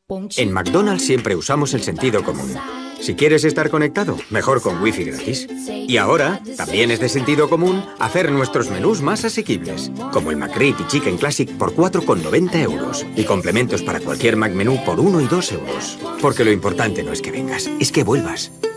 En McDonald's siempre usamos el sentido común. Si quieres estar conectado, mejor con Wi-Fi gratis. Y ahora, también es de sentido común hacer nuestros menús más asequibles, como el McRib y Chicken Classic por 4,90 euros. Y complementos para cualquier McMenú por 1 y 2 euros. Porque lo importante no es que vengas, es que vuelvas.